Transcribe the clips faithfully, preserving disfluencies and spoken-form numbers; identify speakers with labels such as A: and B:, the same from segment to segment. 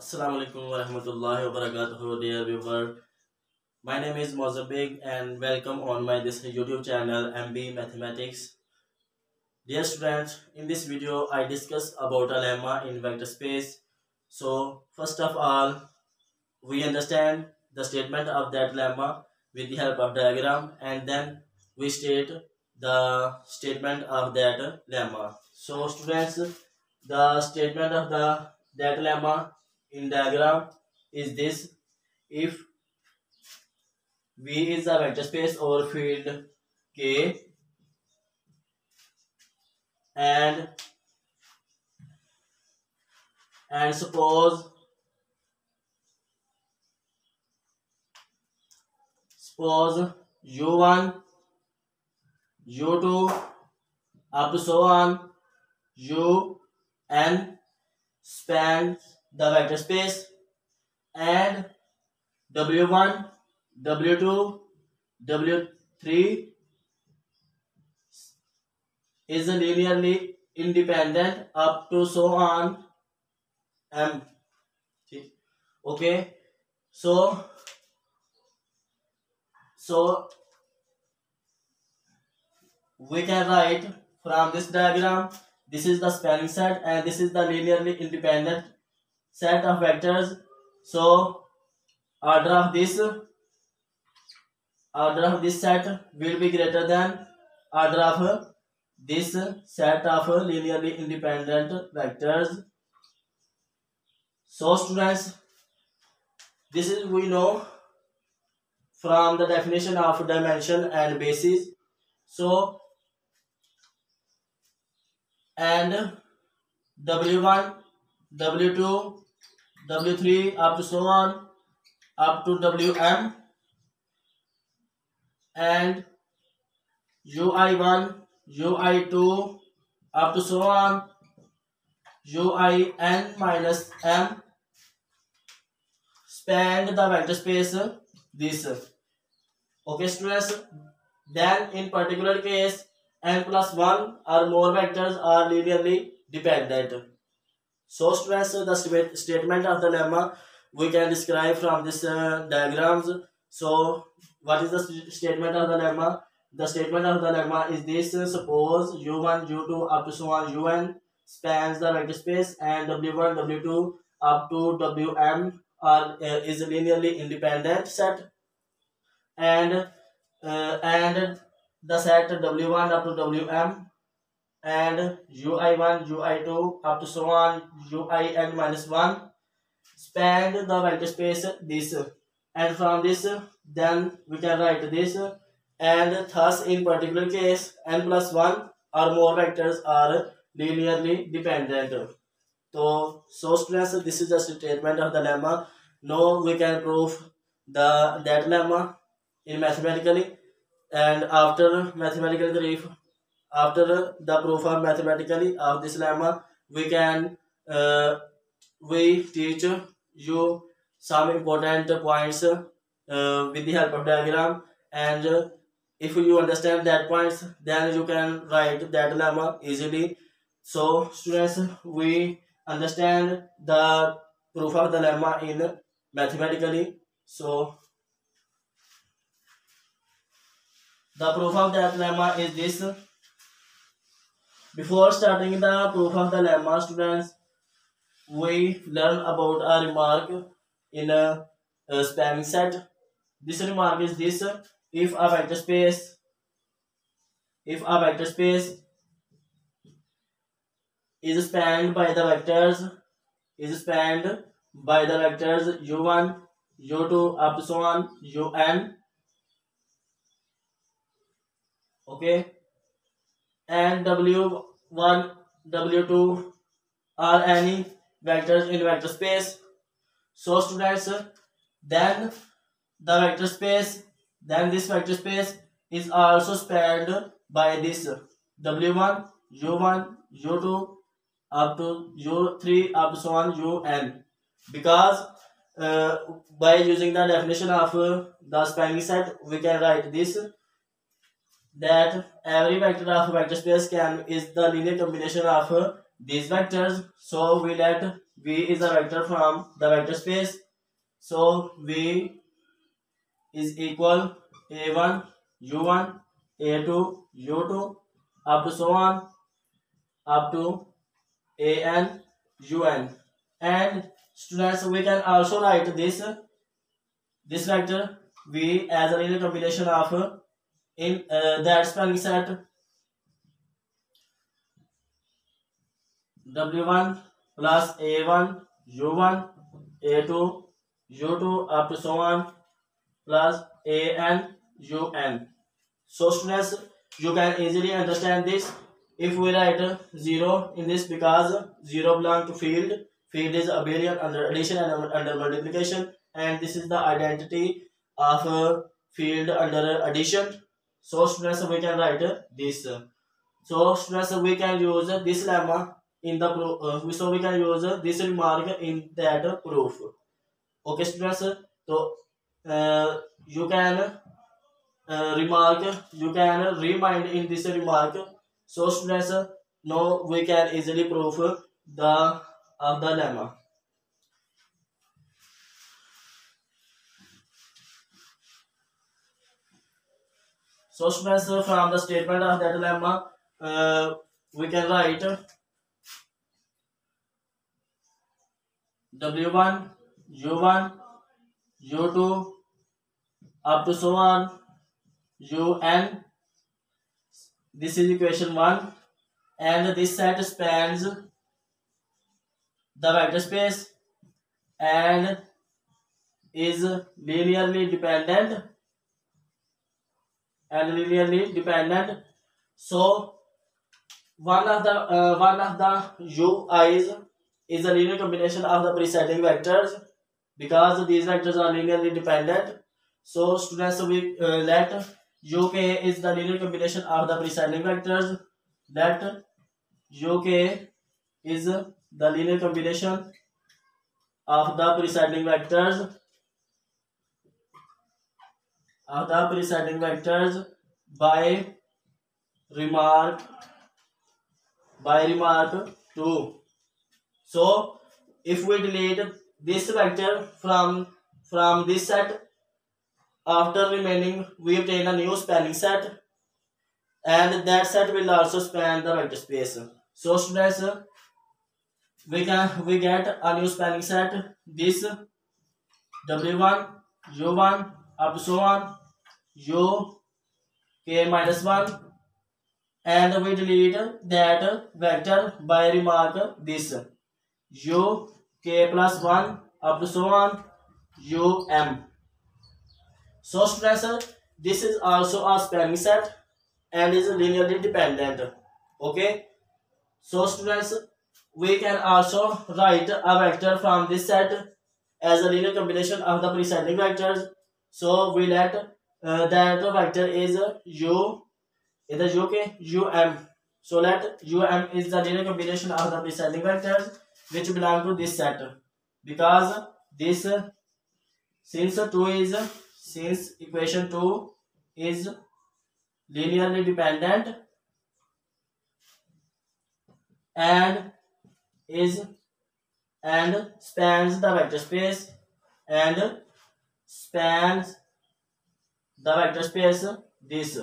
A: Assalamu alaikum wa rahmatullahi wa barakatuh, dear viewer. My name is Mozambique and welcome on my this YouTube channel M B Mathematics. Dear students, in this video I discuss about a lemma in vector space. So first of all, we understand the statement of that lemma with the help of diagram, and then we state the statement of that lemma. So students, the statement of the that lemma in diagram is this: if V is a vector space over field K, and and suppose suppose U one, U two up to so on U n spans the vector space, and W one, W two, W three is linearly independent up to so on M. Okay, so so we can write from this diagram, this is the spanning set and this is the linearly independent set of vectors. So order of this order of this set will be greater than order of this set of linearly independent vectors. So students, this is we know from the definition of dimension and basis. So and W one, W two, W three up to so on up to W M, and U I one, U I two up to so on U I n minus M span the vector space this. Okay students, then in particular case n plus one or more vectors are linearly dependent. So students, the st statement of the lemma we can describe from this uh, diagrams. So what is the st statement of the lemma? The statement of the lemma is this: suppose U one, U two up to so on Un spans the vector space, and W one, W two up to Wm are uh, is a linearly independent set, and uh, and the set W one up to Wm and U I one, U I two up to so on U I n minus one span the vector space this, and from this then we can write this, and thus in particular case n plus one or more vectors are linearly dependent. So, so students, this is the statement of the lemma. Now we can prove the that lemma in mathematically, and after mathematical proof, after the proof of mathematically of this lemma, we can uh, we teach you some important points uh, with the help of diagram, and uh, if you understand that points, then you can write that lemma easily. So students, we understand the proof of the lemma in mathematically. So the proof of that lemma is this. Before starting the proof of the lemma, students, we learn about a remark in a, a spanning set. This remark is this: if a vector space if a vector space is spanned by the vectors is spanned by the vectors U one, U two up to so on Un, okay, and W one, W two are any vectors in vector space. So students, then the vector space then this vector space is also spanned by this W one, U one, U two up to U three up to so on Un, because uh, by using the definition of uh, the spanning set we can write this, that every vector of vector space can is the linear combination of uh, these vectors. So we let V is a vector from the vector space. So V is equal A one, U one, A two, U two, up to so on, up to A N, U N. And students, we can also write this this vector V as a linear combination of in uh, that spanning set W one plus A one, U one, A two, U two, up to so on, plus A N, U N. So students, you can easily understand this if we write zero in this, because zero belongs to field. Field is abelian under addition and under multiplication, and this is the identity of a field under addition. So students, we can write this. So students, we can use this lemma in the proof. Uh, so we can use this remark in that proof. Okay students, so uh, you can uh, remark, you can remind in this remark. So students, now we can easily prove the of the lemma. So students, from the statement of that lemma, uh, we can write W one, U one, U two, up to so on, U N. This is equation one, and this set spans the vector space and is linearly dependent and linearly dependent. So one of the uh, one of the U I's is a linear combination of the preceding vectors, because these vectors are linearly dependent. So students, we uh, let U K is the linear combination of the preceding vectors. Let U K is the linear combination of the preceding vectors of the preceding vectors by remark by remark two. So if we delete this vector from from this set, after remaining we obtain a new spanning set, and that set will also span the vector space. So students, we can we get a new spanning set, this W one, U one, up to so on, U K minus one, and we delete that vector by remark this U K plus one, up to so on, U M. So students, this is also a spanning set and is linearly dependent. Okay, so students, we can also write a vector from this set as a linear combination of the preceding vectors. So we let uh, that vector is U, either U K, U M. So let U M is the linear combination of the preceding vectors which belong to this set, because this since two is since equation two is linearly dependent and is and spans the vector space and spans the vector space this.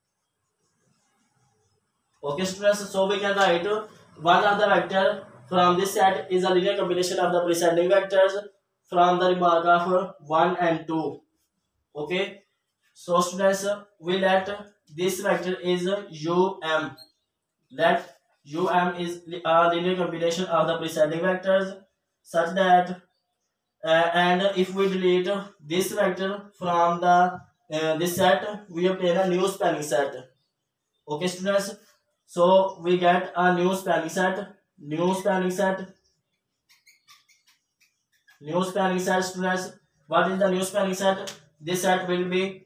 A: Okay students, so we can write one of the vector from this set is a linear combination of the preceding vectors from the remark of one and two. Okay, so students, we let this vector is um. Let um is a linear combination of the preceding vectors such that uh, and if we delete this vector from the uh, this set, we obtain a new spanning set. Okay students, so we get a new spanning set, new spanning set, new spanning set students. What is the new spanning set? This set will be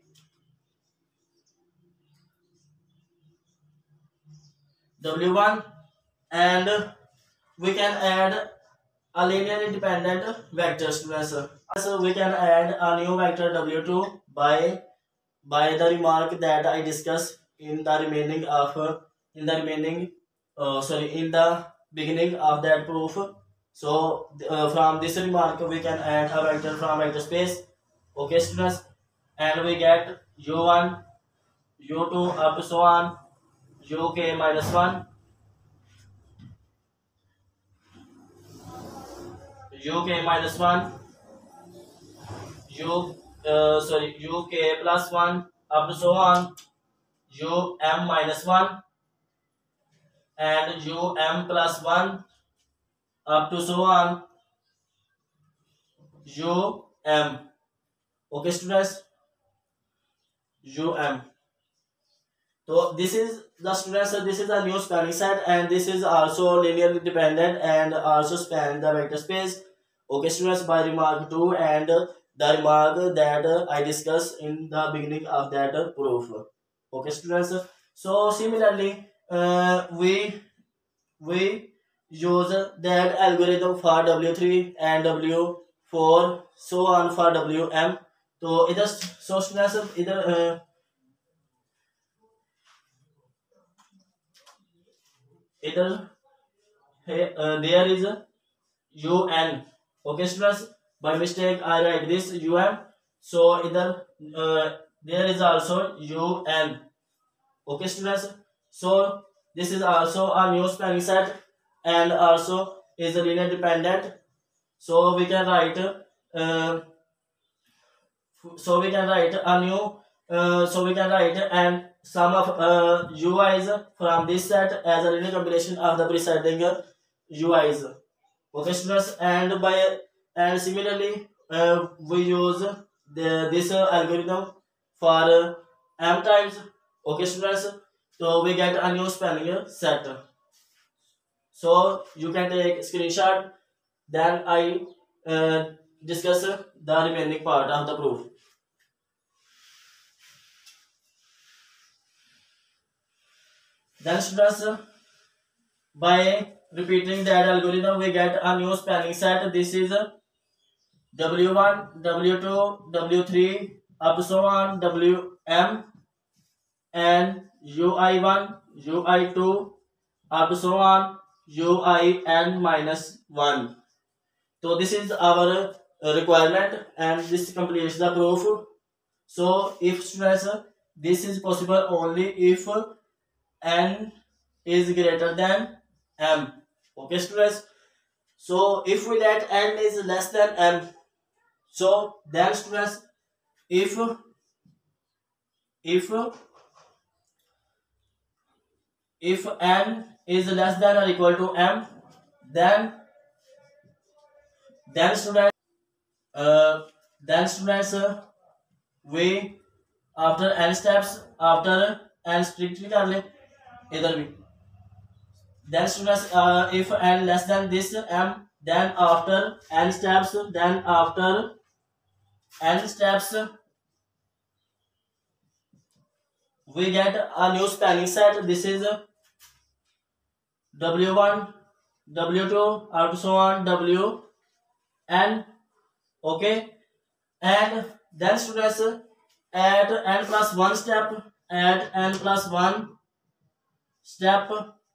A: W one, and we can add a linearly dependent vector students. So we can add a new vector W two by by the remark that I discussed in the remaining of in the remaining uh, sorry in the beginning of that proof. So uh, from this remark we can add a vector from vector space. Okay students, and we get u one, u two up to so on, uk minus one, uk minus one, u uh, sorry uk plus one up to so on, um minus one, and um plus one up to so on, um. Okay students, um. So this is the students, this is a new spanning set, and this is also linearly dependent and also span the vector space. Okay students, by remark two and the remark that I discussed in the beginning of that proof. Okay students, so similarly uh, we we use that algorithm for W three and W four, so on for W M. So either so students either uh, either hey, uh, there is a un. Okay students, by mistake I write this um, so either uh, there is also un. Okay students, so this is also a new spanning set and also is linear dependent. So we can write uh, so we can write a new uh, so we can write and sum of uh, ui's from this set as a linear combination of the preceding ui's. Okay students, and by and similarly uh, we use the this uh, algorithm for uh, m times. Okay students, so we get a new spanning set. So you can take screenshot, then I uh, discuss the remaining part of the proof. Then students, by repeating that algorithm we get a new spanning set. This is W one, W two, W three up to so on, W M, and U I one, U I two up to so on, U I N minus one. So this is our requirement and this completes the proof. So if students, this is possible only if n is greater than m. Okay students, so if we let n is less than m, so then students, if if if n is less than or equal to m, then then students uh, then students uh, we after n steps, after n strictly कर ले इधर भी, then students uh, if n less than this m, then after n steps, then after n steps we get a new spanning set. This is W one, W two up so on, W n. Okay, and then students at n plus one step, at n plus one step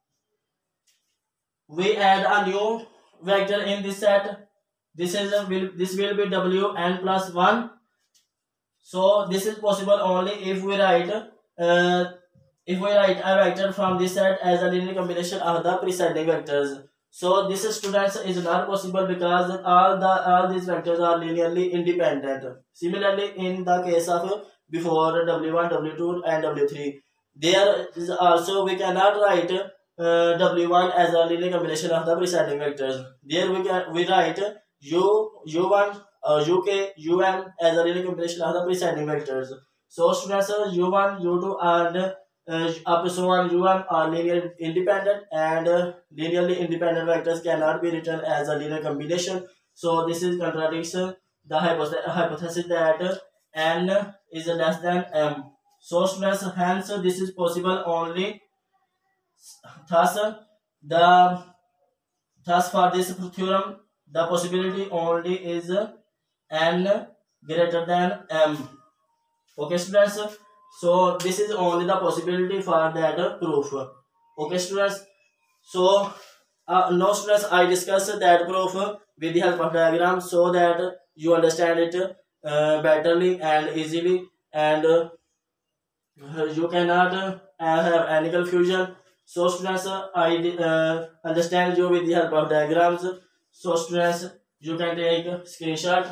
A: we add a new vector in this set. This is a will this will be W n plus one. So this is possible only if we write uh, if we write a vector from this set as a linear combination of the preceding vectors. So this students is not possible because all the all these vectors are linearly independent. Similarly, in the case of before W one, W two, and W three, there is also we cannot write uh, W one as a linear combination of the preceding vectors. There we can we write U U one uh, U K U M as a linear combination of the preceding vectors. So students, uh, U one, U two, and uh, up to so on U M are linear independent, and uh, linearly independent vectors cannot be written as a linear combination. So this is contradiction the hypothesis, hypothesis that uh, n is less than m. So students, hence this is possible only. Thus the thus for this theorem the possibility only is n greater than m. Okay students, so this is only the possibility for that proof. Okay students, so uh, now students, I discuss that proof with the help of diagram so that you understand it uh, betterly and easily, and uh, you cannot uh, have any confusion. So students, uh, I uh, understand you with the help of diagrams. So students, you can take a screenshot.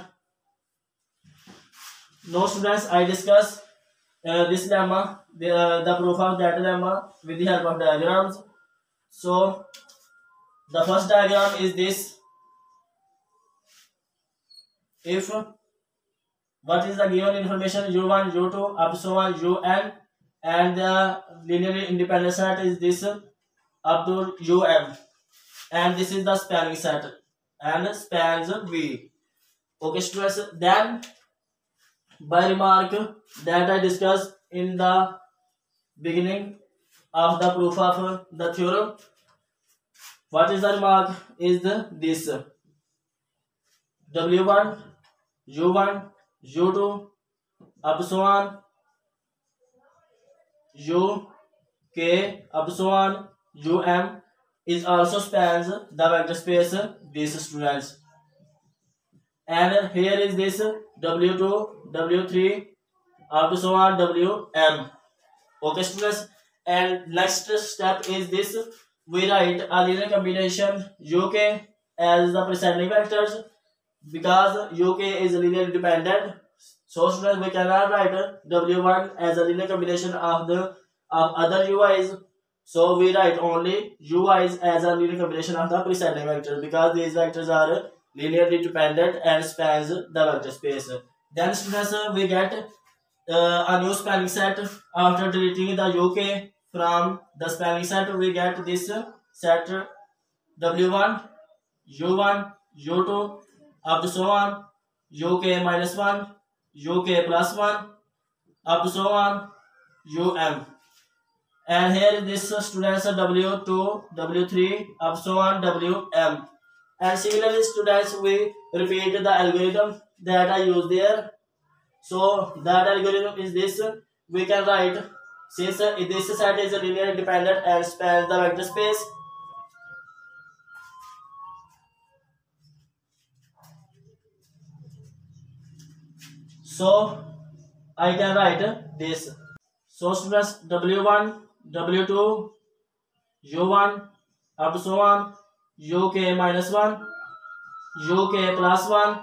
A: Now students, I discuss uh, this lemma, the, uh, the proof of that lemma with the help of diagrams. So the first diagram is this. If what is the given information u one, u two, up so on un, and the linearly independent set is this up to um, and this is the spanning set and spans V. Okay students, then by remark that I discussed in the beginning of the proof of the theorem, what is the remark is the this w one, u one, u two, up so on u k, up so on um is also spans the vector space these students. And here is this w two, w three, up so on wm. Okay students, and next step is this. We write a linear combination uk as the preceding vectors because uk is linearly dependent. So students, we cannot write w one as a linear combination of the of other ui's. So we write only ui's as a linear combination of the preceding vectors because these vectors are linearly dependent and spans the vector space. Then students, we get uh, a new spanning set after deleting the uk from the spanning set. We get this set w one, u one, u two, up to so on uk minus one, uk plus one, up to so on um. And here is this students w two, w three, up so on wm. And similarly students, we repeat the algorithm that I use there. So that algorithm is this. We can write, since this set is linearly dependent and spans the vector space, so I can write this. So students, w one, w two, u one, up so on uk minus one, uk plus one,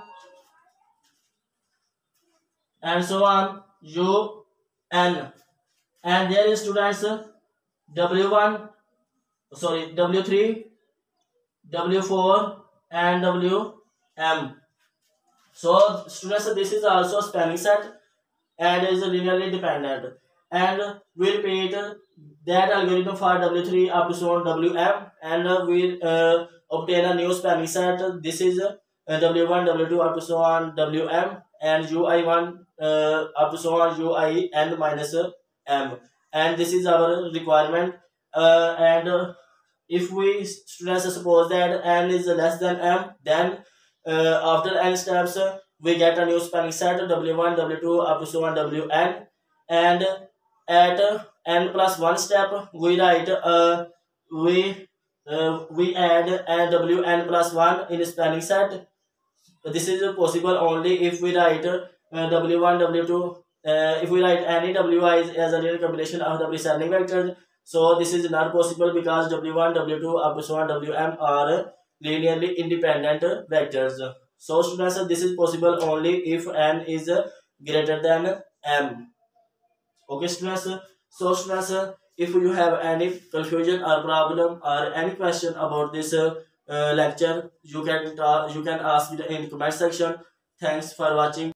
A: and so on un. And there is students w one, sorry w three, w four, and wm. So students, this is also a spanning set and is linearly dependent. And we repeat that algorithm for w three up to so on wm, and we uh, obtain a new spanning set. This is uh, w one, w two, up to so on wm, and ui one uh, up to so on ui n minus m. And this is our requirement. Uh, and uh, if we students suppose that n is less than m, then uh, after n steps uh, we get a new spanning set w one, w two, up to so on wn. And at uh, n plus one step we write uh, we uh, we add a wn plus one in a spanning set. This is possible only if we write uh, w one, w two, uh, if we write any wi's as a linear combination of the preceding vectors. So this is not possible because w one, w two, up to so on wm are linearly independent vectors. So students, this is possible only if n is greater than m. Okay students, so students, if you have any confusion or problem or any question about this uh, uh, lecture, you can uh, you can ask it in comment section. Thanks for watching.